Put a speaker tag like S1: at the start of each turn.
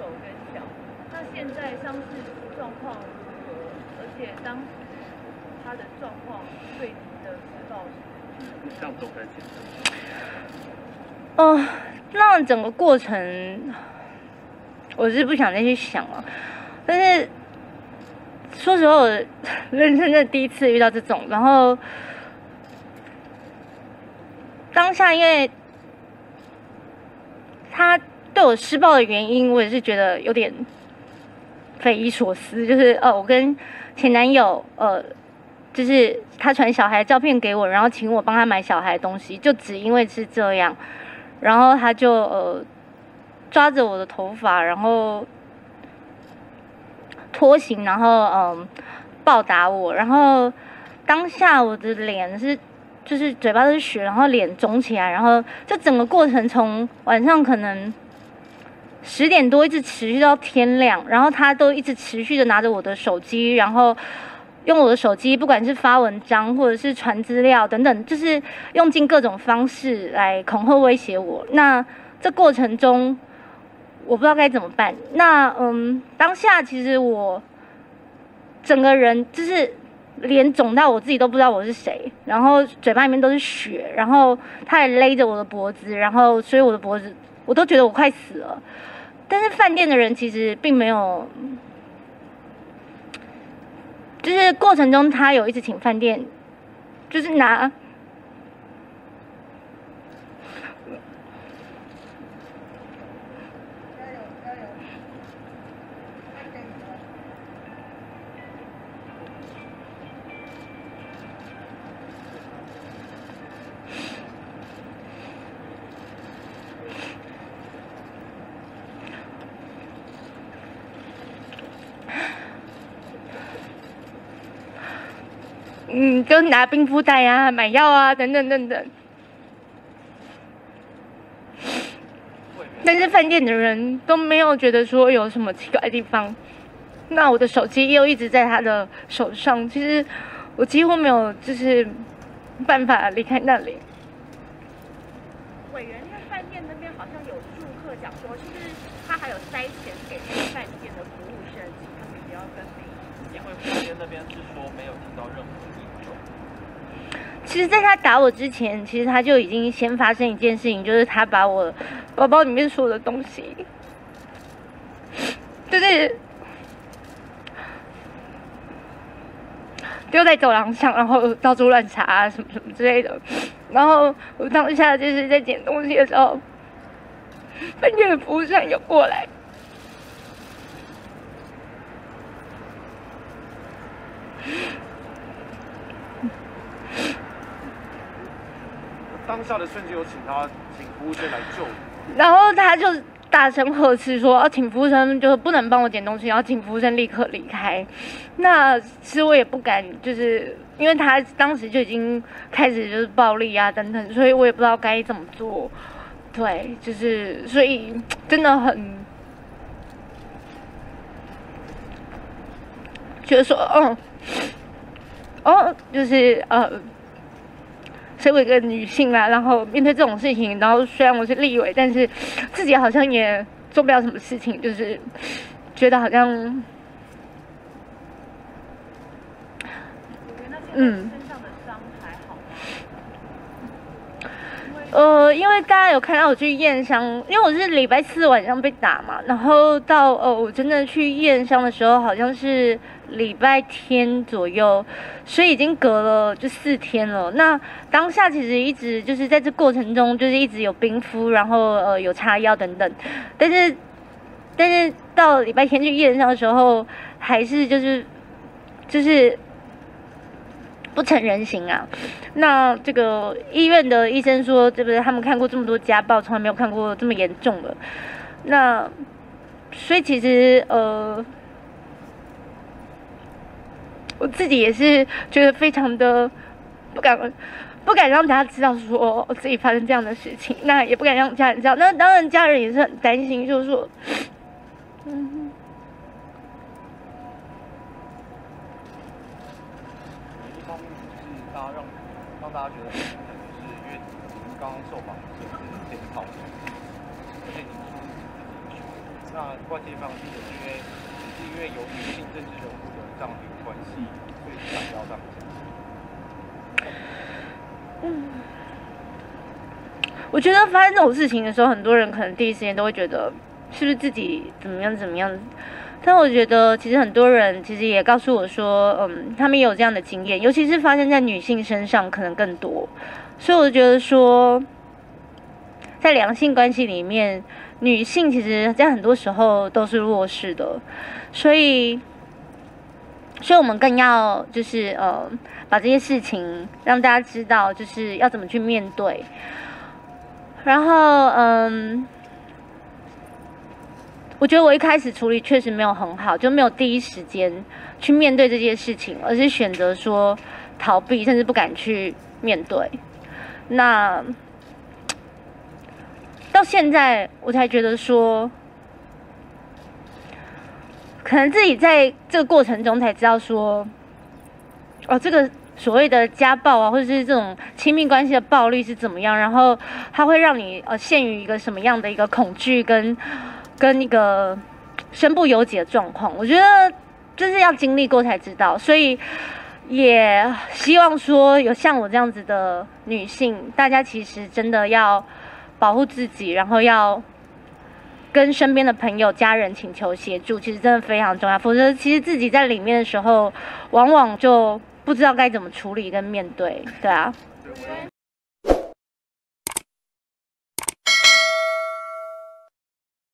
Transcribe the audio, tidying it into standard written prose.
S1: 跟小。那现在伤势状况如何？而且当时他的状况对您的施暴是？
S2: 这样都可以解释。
S3: 哦，那整个过程我是不想再去想了，但是说实话，我人生的第一次遇到这种，然后当下因为他对我施暴的原因，我也是觉得有点匪夷所思，就是我跟前男友就是他传小孩的照片给我，然后请我帮他买小孩的东西，就只因为是这样，然后他就抓着我的头发，然后拖行，然后暴打我，然后当下我的脸是就是嘴巴都是血，然后脸肿起来，然后这整个过程从晚上可能10点多一直持续到天亮，然后他都一直持续的拿着我的手机，然后用我的手机，不管是发文章或者是传资料等等，就是用尽各种方式来恐吓威胁我。那这过程中，我不知道该怎么办。那当下其实我整个人就是脸肿到我自己都不知道我是谁，然后嘴巴里面都是血，然后他也勒着我的脖子，然后所以我的脖子我都觉得我快死了。但是饭店的人其实并没有。就是过程中，他有一直请饭店，就是拿就拿冰敷袋啊、买药啊等等等等。但是饭店的人都没有觉得说有什么奇怪的地方。那我的手机又一直在他的手上，其实我几乎没有就是办法离开那里。
S1: 委员在饭店那边好像有住客讲说，是不是他还有塞钱给饭店的服务生，请他们不要跟美？
S2: 因为饭店那边是说没有听到任何异状。
S3: 其实，在他打我之前，其实他就已经先发生一件事情，就是他把我包包里面所有的东西，就是丢在走廊上，然后到处乱查啊，什么什么之类的。然后我当下就是在捡东西的时候，饭店的服务生有过来。
S4: 当下的瞬间有请服务生来救你，
S3: 然后他就大声呵斥说：“请服务生就是不能帮我捡东西，然后请服务生立刻离开。”那其实我也不敢，就是因为他当时就已经开始就是暴力啊等等，所以我也不知道该怎么做。对，就是所以真的很觉得说，就是身为一个女性啦，然后面对这种事情，然后虽然我是立委，但是自己好像也做不了什么事情，就是觉得好像，
S1: 身上的伤还好
S3: 吗？因为大家有看到我去验伤，因为我是礼拜4晚上被打嘛，然后到我真的去验伤的时候，好像是礼拜天左右，所以已经隔了就4天了。那当下其实一直就是在这过程中，就是一直有冰敷，然后有擦药等等，但是到礼拜天去验伤的时候，还是就是不成人形啊。那这个医院的医生说，对不对？他们看过这么多家暴，从来没有看过这么严重的。那所以其实我自己也是觉得非常的不敢让大家知道说我自己发生这样的事情，那也不敢让家人知道。那当然家人也是很担心，就是说，
S4: 一方面是让大家觉得很心疼，就是因为您刚刚受访的时候是被炮击，而且您说是自己那关键方式是因为有女性政治人物的这样的一个关系，所以才要这样讲。
S3: 我觉得发生这种事情的时候，很多人可能第一时间都会觉得是不是自己怎么样，但我觉得其实很多人其实也告诉我说，他们也有这样的经验，尤其是发生在女性身上可能更多，所以我觉得说，在两性关系里面，女性其实在很多时候都是弱势的，所以我们更要就是把这些事情让大家知道，就是要怎么去面对。然后我觉得我一开始处理确实没有很好，就没有第一时间去面对这件事情，而是选择说逃避，甚至不敢去面对。那到现在我才觉得说，可能自己在这个过程中才知道说，这个所谓的家暴啊，或者是这种亲密关系的暴力是怎么样，然后它会让你陷于一个什么样的一个恐惧跟一个身不由己的状况。我觉得就是要经历过才知道，所以也希望说有像我这样子的女性，大家其实真的要保护自己，然后要跟身边的朋友、家人请求协助，其实真的非常重要。否则，其实自己在里面的时候，往往就不知道该怎么处理跟面对，对啊。
S1: 我觉得